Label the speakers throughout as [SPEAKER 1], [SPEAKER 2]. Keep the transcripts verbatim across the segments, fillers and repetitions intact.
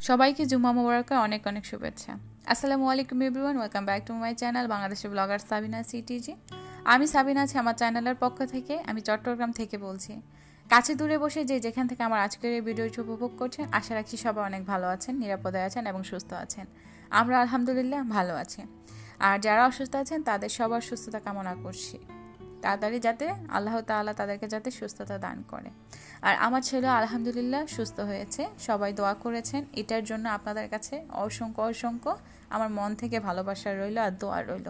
[SPEAKER 1] সবাইকে জুম্মা মোবারকের অনেক অনেক শুভেচ্ছা। আসসালামু আলাইকুম everyone, welcome back to my channel বাংলাদেশের ব্লগার সাবিনা সিটিজি। আমি সাবিনা আছি আমার চ্যানেলের পক্ষ থেকে। আমি চট্টগ্রাম থেকে বলছি। কাছে দূরে বসে যে যেখান থেকে আমার আজকের এই ভিডিওটি উপভোগ করছেন, আশা রাখছি সবাই অনেক ভালো আছেন, নিরাপদে আছেন এবং সুস্থ আছেন। আমরা আলহামদুলিল্লাহ ভালো আছি। আর যারা অসুস্থ আছেন তাদের সবার সুস্থতা কামনা করছি। তাড়াতাড়ি যাতে আল্লাহ তাআলা তাদেরকে যাতে সুস্থতা দান করে। আর আমার ছেলে আলহামদুলিল্লাহ সুস্থ হয়েছে, সবাই দোয়া করেছেন, এটার জন্য আপনাদের কাছে অসংখ্য অসংখ্য আমার মন থেকে ভালোবাসা রইল আর দোয়া রইল।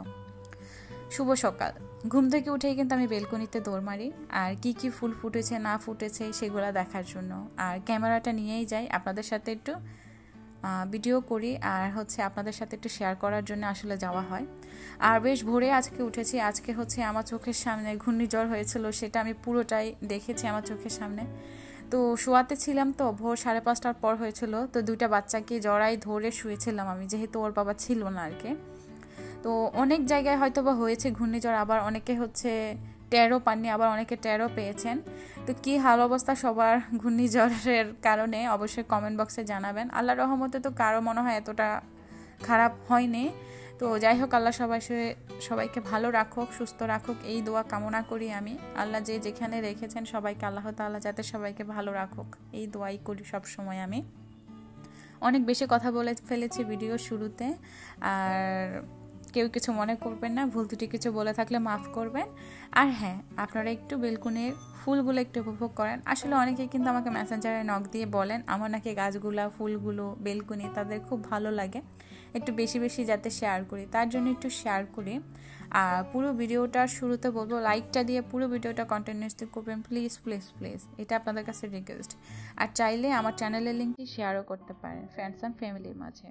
[SPEAKER 1] শুভ সকাল। ঘুম থেকে উঠেই কিন্তু আমি বেলকনিতে দৌড় মারি আর কি কি ফুল ফুটেছে না ফুটেছে সেগুলো দেখার জন্য, আর ক্যামেরাটা নিয়েই যাই, আপনাদের সাথে একটু ভিডিও করি আর হচ্ছে আপনাদের সাথে একটু শেয়ার করার জন্য আসলে যাওয়া হয়। আর বেশ ভোরে আজকে উঠেছি। আজকে হচ্ছে আমার চোখের সামনে ঘূর্ণিঝড় হয়েছিল, সেটা আমি পুরোটাই দেখেছি আমার চোখের সামনে। তো শোয়াতে ছিলাম, তো ভোর সাড়ে পাঁচটার পর হয়েছিল, তো দুইটা বাচ্চাকে জড়াই ধরে শুয়েছিলাম আমি, যেহেতু ওর বাবা ছিল না আর কি। তো অনেক জায়গায় হয়তো বা হয়েছে ঘূর্ণিঝড়, আবার অনেকে হচ্ছে টেরও পাননি, আবার অনেকে টেরও পেয়েছেন। তো কী হাল অবস্থা সবার ঘূর্ণিঝড়ের কারণে অবশ্যই কমেন্ট বক্সে জানাবেন। আল্লাহর রহমতে তো কারো মনে হয় এতটা খারাপ হয়নি। তো যাই হোক, আল্লাহ সবাই সবাইকে ভালো রাখুক, সুস্থ রাখুক, এই দোয়া কামনা করি আমি। আল্লাহ যে যেখানে রেখেছেন সবাইকে আল্লাহ তাআলা যাতে সবাইকে ভালো রাখুক, এই দোয়াই করি সব সময় আমি। অনেক বেশি কথা বলে ফেলেছি ভিডিও শুরুতে, আর কেউ কিছু মনে করবেন না, ভুল ত্রুটি কিছু বলে থাকলে মাফ করবেন। আর হ্যাঁ, আপনারা একটু বেলকুনির ফুলগুলো একটু উপভোগ করেন। আসলে অনেকে কিন্তু আমাকে মেসেঞ্জারে নক দিয়ে বলেন আমার নাকি গাছগুলা ফুলগুলো বেলকুনি তাদের খুব ভালো লাগে, একটু বেশি বেশি যাতে শেয়ার করি, তার জন্য একটু শেয়ার করি। আর পুরো ভিডিওটার শুরুতে বলবো লাইকটা দিয়ে পুরো ভিডিওটা কন্টিনিউসলি করবেন প্লিজ প্লিজ প্লিজ, এটা আপনাদের কাছে রিকোয়েস্ট। আর চাইলে আমার চ্যানেলের লিঙ্কটি শেয়ারও করতে পারেন ফ্রেন্ডস অ্যান্ড ফ্যামিলির মাঝে।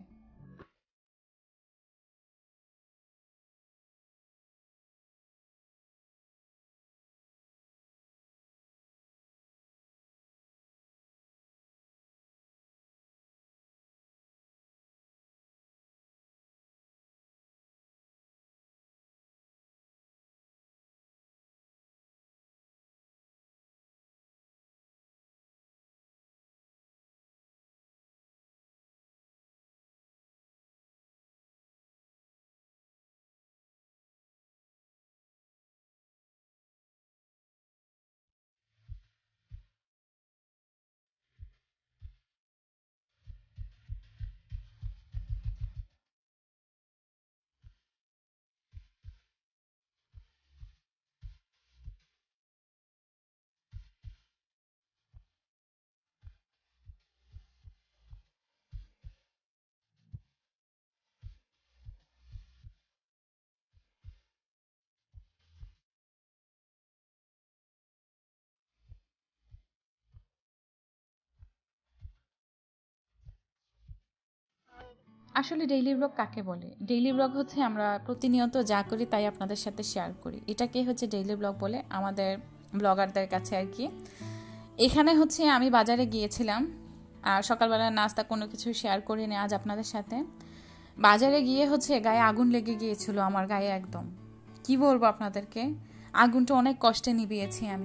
[SPEAKER 1] আসলে ডেইলি ব্লগ কাকে বলে? ডেইলি ব্লগ হচ্ছে আমরা প্রতিনিয়ত যা করি তাই আপনাদের সাথে শেয়ার করি, এটাকে হচ্ছে ডেইলি ব্লগ বলে আমাদের ব্লগারদের কাছে আর কি। এখানে হচ্ছে আমি বাজারে গিয়েছিলাম আর সকালবেলা নাস্তা কোনো কিছু শেয়ার করিনি আজ আপনাদের সাথে। বাজারে গিয়ে হচ্ছে গায়ে আগুন লেগে গিয়েছিল আমার গায়ে, একদম কি বলবো আপনাদেরকে, আগুনটা অনেক কষ্টে নিভিয়েছি আমি।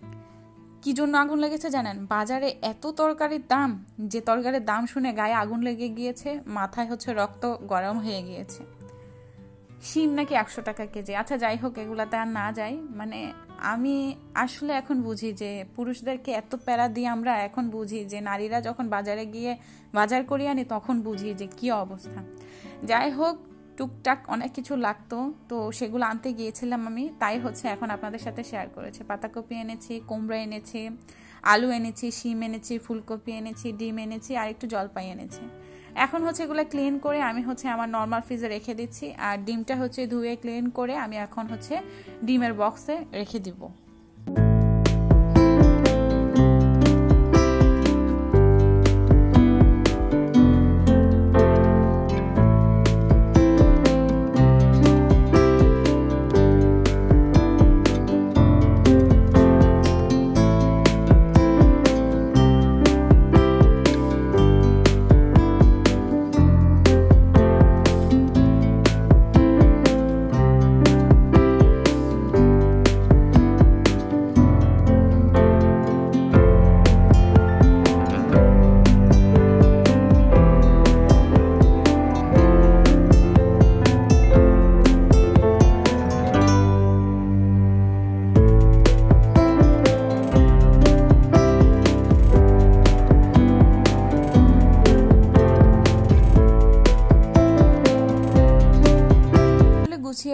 [SPEAKER 1] কি জন্য আগুন লেগেছে জানেন? বাজারে এত তরকারির দাম, যে তরকারির দাম শুনে গায়ে আগুন লেগে গিয়েছে, মাথায় হচ্ছে রক্ত গরম হয়ে গিয়েছে। শিম নাকি একশো টাকা কেজি। আচ্ছা যাই হোক, এগুলাতে আর না যাই। মানে আমি আসলে এখন বুঝি যে পুরুষদেরকে এত প্যারা দিয়ে আমরা এখন বুঝি যে নারীরা যখন বাজারে গিয়ে বাজার করি আনি তখন বুঝি যে কি অবস্থা। যাই হোক, টুকটাক অনেক কিছু লাগতো, তো সেগুলো আনতে গিয়েছিলাম আমি, তাই হচ্ছে এখন আপনাদের সাথে শেয়ার করেছি। পাতাকপি এনেছি, কুমড়া এনেছি, আলু এনেছি, শিম এনেছি, ফুলকপি এনেছি, ডিম এনেছি আর একটু জলপাই এনেছি। এখন হচ্ছে এগুলো ক্লিন করে আমি হচ্ছে আমার নর্মাল ফ্রিজে রেখে দিচ্ছি, আর ডিমটা হচ্ছে ধুয়ে ক্লিন করে আমি এখন হচ্ছে ডিমের বক্সে রেখে দিব।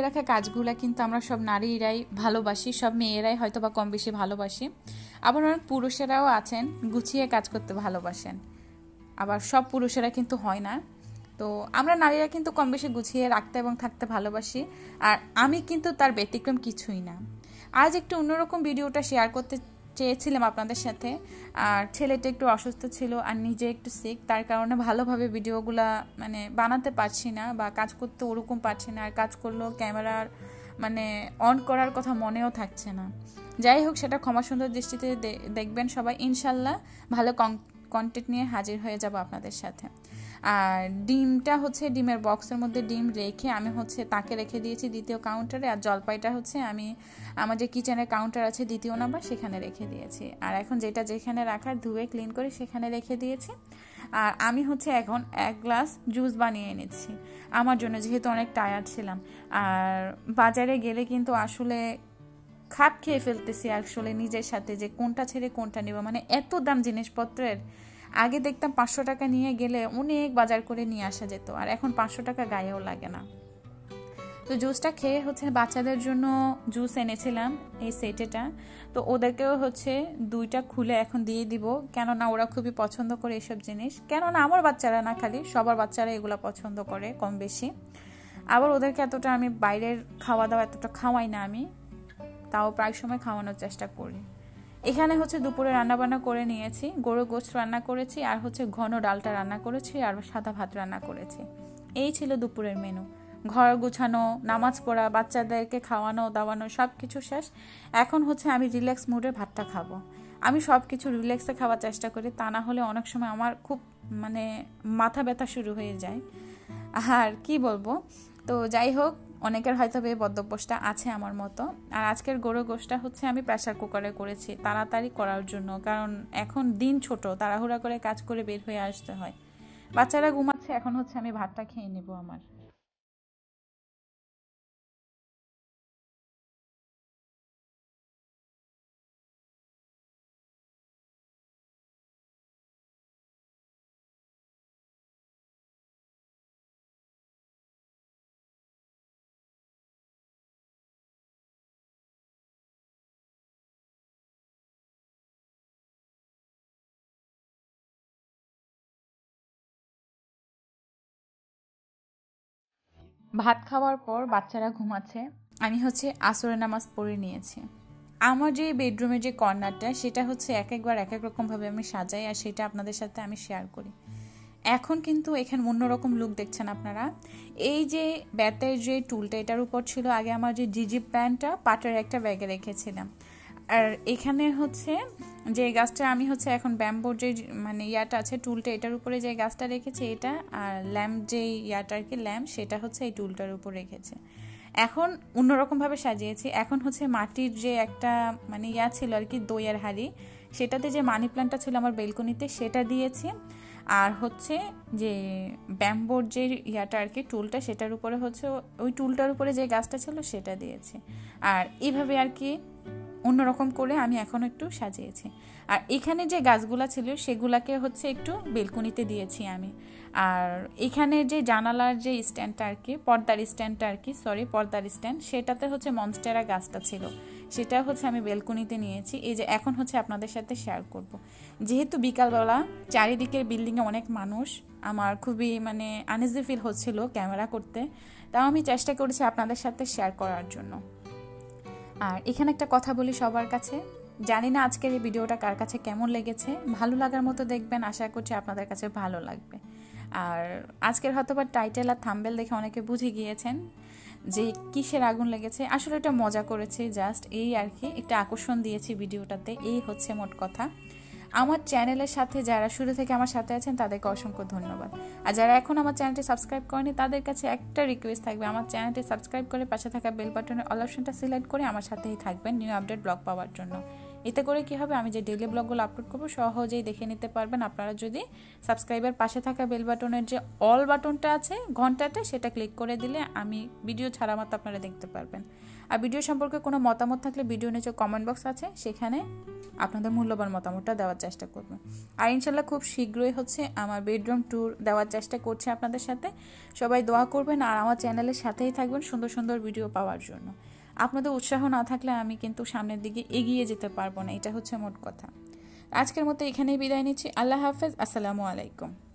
[SPEAKER 1] রাখা কাজগুলো কিন্তু আমরা সব নারীরাই ভালোবাসি, সব মেয়েরাই হয়তো বা কম বেশি ভালোবাসি। আবার অনেক পুরুষেরাও আছেন গুছিয়ে কাজ করতে ভালোবাসেন, আবার সব পুরুষেরা কিন্তু হয় না। তো আমরা নারীরা কিন্তু কম বেশি গুছিয়ে রাখতে এবং থাকতে ভালোবাসি, আর আমি কিন্তু তার ব্যতিক্রম কিছুই না। আজ একটু অন্যরকম ভিডিওটা শেয়ার করতে চেয়েছিলাম আপনাদের সাথে। আর ছেলেটা একটু অসুস্থ ছিল আর নিজে একটু সিক, তার কারণে ভালোভাবে ভিডিওগুলা মানে বানাতে পারছি না বা কাজ করতে ওরকম পারছি না। আর কাজ করলেও ক্যামেরার মানে অন করার কথা মনেও থাকছে না। যাই হোক, সেটা ক্ষমা সুন্দর দৃষ্টিতে দেখবেন সবাই। ইনশাল্লাহ ভালো কন্টেন্ট নিয়ে হাজির হয়ে যাব আপনাদের সাথে। আর ডিমটা হচ্ছে ডিমের বক্সের মধ্যে ডিম রেখে আমি হচ্ছে তাকে রেখে দিয়েছি দ্বিতীয় কাউন্টারে, আর জলপাইটা হচ্ছে আমি আমার যে কিচেনের কাউন্টার আছে দ্বিতীয় নাম্বার সেখানে রেখে দিয়েছি। আর এখন যেটা যেখানে রাখার ধুয়ে ক্লিন করে সেখানে রেখে দিয়েছি। আর আমি হচ্ছে এখন এক গ্লাস জুস বানিয়ে এনেছি আমার জন্য, যেহেতু অনেক টায়ার্ড ছিলাম। আর বাজারে গেলে কিন্তু আসলে খাপ খেয়ে ফেলতেছি আসলে নিজের সাথে, যে কোনটা ছেড়ে কোনটা নেব। মানে এত দাম জিনিসপত্রের। আগে দেখতাম পাঁচশো টাকা নিয়ে গেলে অনেক বাজার করে নিয়ে আসা যেত, আর এখন পাঁচশো টাকা গায়েও লাগে না। তো জুসটা খেয়ে হচ্ছে বাচ্চাদের জন্য জুস এনেছিলাম এই সেটেটা, তো ওদেরকেও হচ্ছে দুইটা খুলে এখন দিয়ে দিব, কেননা ওরা খুবই পছন্দ করে এসব জিনিস। কেননা আমার বাচ্চারা না, খালি সবার বাচ্চারা এগুলো পছন্দ করে কম বেশি। আবার ওদেরকে এতটা আমি বাইরের খাওয়া দাওয়া এতটা খাওয়াই না, আমি তাও প্রায় সময় খাওয়ানোর চেষ্টা করি। এখানে হচ্ছে দুপুরে রান্নাবান্না করে নিয়েছি, গরুর গোশত রান্না করেছি, আর হচ্ছে ঘন ডালটা রান্না করেছি, আর সাদা ভাত রান্না করেছি। এই ছিল দুপুরের মেনু। ঘর গুছানো, নামাজ পড়া, বাচ্চাদেরকে খাওয়ানো দাওয়ানো সব কিছু শেষ। এখন হচ্ছে আমি রিল্যাক্স মুডে ভাতটা খাবো। আমি সব কিছু রিল্যাক্সে খাওয়ার চেষ্টা করি, তা না হলে অনেক সময় আমার খুব মানে মাথা ব্যথা শুরু হয়ে যায়। আর কি বলবো, তো যাই হোক, অনেকের হয়তো এই বদ্ধভ্যাসটা আছে আমার মতো। আর আজকের গরুর গোশতটা হচ্ছে আমি প্রেসার কুকারে করেছি তাড়াতাড়ি করার জন্য, কারণ এখন দিন ছোট, তাড়াহুড়া করে কাজ করে বের হয়ে আসতে হয়। বাচ্চারা ঘুমাচ্ছে, এখন হচ্ছে আমি ভাতটা খেয়ে নেব আমার। ভাত খাওয়ার পর বাচ্চারা ঘুমাচ্ছে, আমি হচ্ছে আসরের নামাজ পড়ে নিয়েছি। আমার যে বেডরুমের যে কর্নারটা, সেটা হচ্ছে এক একবার এক এক রকমভাবে আমি সাজাই, আর সেটা আপনাদের সাথে আমি শেয়ার করি। এখন কিন্তু এখানে অন্যরকম লুক দেখছেন আপনারা। এই যে বেতের যে টুলটা, এটার উপর ছিল আগে আমার যে জিজি প্যান্টটা পাটের একটা ব্যাগে রেখেছিলাম। আর এখানে হচ্ছে যে গাছটা আমি হচ্ছে এখন ব্যাম্বোর যে মানে ইয়াটা আছে টুলটা, এটার উপরে যে গাছটা রেখেছি এটা, আর ল্যাম্প যে ইয়াটা আর কি ল্যাম্প, সেটা হচ্ছে এই টুলটার উপর রেখেছে। এখন অন্যরকমভাবে সাজিয়েছি। এখন হচ্ছে মাটির যে একটা মানে ইয়া ছিল আর কি, দইয়ের হাঁড়ি, সেটাতে যে মানি প্ল্যান্টটা ছিল আমার বেলকনিতে সেটা দিয়েছি। আর হচ্ছে যে ব্যাম্বোর যে ইয়াটা আর কি টুলটা, সেটার উপরে হচ্ছে ওই টুলটার উপরে যে গাছটা ছিল সেটা দিয়েছি। আর এইভাবে আর কি অন্যরকম করে আমি এখন একটু সাজিয়েছি। আর এখানে যে গাছগুলা ছিল সেগুলাকে হচ্ছে একটু বেলকনিতে দিয়েছি আমি। আর এখানে যে জানালার যে স্ট্যান্ডটা আর কি, পর্দার স্ট্যান্ডটা আর কি, সরি পর্দার স্ট্যান্ড, সেটাতে হচ্ছে মনস্টেরা গাছটা ছিল, সেটা হচ্ছে আমি বেলকনিতে নিয়েছি। এই যে এখন হচ্ছে আপনাদের সাথে শেয়ার করব। যেহেতু বিকালবেলা চারিদিকের বিল্ডিংয়ে অনেক মানুষ, আমার খুবই মানে আনইজি ফিল হচ্ছিল ক্যামেরা করতে, তাও আমি চেষ্টা করেছি আপনাদের সাথে শেয়ার করার জন্য। আর এখানে একটা কথা বলি সবার কাছে, জানি না আজকের এই ভিডিওটা কার কাছে কেমন লেগেছে, ভালো লাগার মতো দেখবেন, আশা করছি আপনাদের কাছে ভালো লাগবে। আর আজকের হয়তো বা টাইটেল আর থাম্বনেল দেখে অনেকে বুঝে গিয়েছেন যে কিসের আগুন লেগেছে। আসলে এটা মজা করেছে, জাস্ট এই আর কি, একটা আকর্ষণ দিয়েছি ভিডিওটাতে, এই হচ্ছে মোট কথা। আমার চ্যানেলের সাথে যারা শুরু থেকে আমার সাথে আছেন তাদেরকে অসংখ্য ধন্যবাদ। আর যারা এখন আমার চ্যানেলটি সাবস্ক্রাইব করেনি তাদের কাছে একটা রিকোয়েস্ট থাকবে, আমার চ্যানেলটি সাবস্ক্রাইব করে পাশে থাকা বেল বাটনের অল অপশনটা সিলেক্ট করে আমার সাথেই থাকবেন নিউ আপডেট ব্লগ পাওয়ার জন্য। এতে করে কি হবে, আমি যে ডেইলি ব্লগগুলো আপলোড করবো সহজেই দেখে নিতে পারবেন আপনারা যদি সাবস্ক্রাইবার পাশে থাকা বেল বাটনের যে অল বাটনটা আছে ঘন্টাটা, সেটা ক্লিক করে দিলে আমি ভিডিও ছাড়া মাত্র আপনারা দেখতে পারবেন। আর ভিডিও সম্পর্কে কোনো মতামত থাকলে ভিডিও নিচে কমেন্ট বক্স আছে, সেখানে আপনাদের মূল্যবান মতামতটা দেওয়ার চেষ্টা করব। আর ইনশাল্লাহ খুব শীঘ্রই হচ্ছে আমার বেডরুম ট্যুর দেওয়ার চেষ্টা করছি আপনাদের সাথে। সবাই দোয়া করবেন আর আমার চ্যানেলের সাথেই থাকবেন সুন্দর সুন্দর ভিডিও পাওয়ার জন্য। আপনাদের উৎসাহ না থাকলে আমি কিন্তু সামনের দিকে এগিয়ে যেতে পারবো না, এটা হচ্ছে মোট কথা। আজকের মতো এখানেই বিদায় নিচ্ছি। আল্লাহ হাফেজ, আসসালামু আলাইকুম।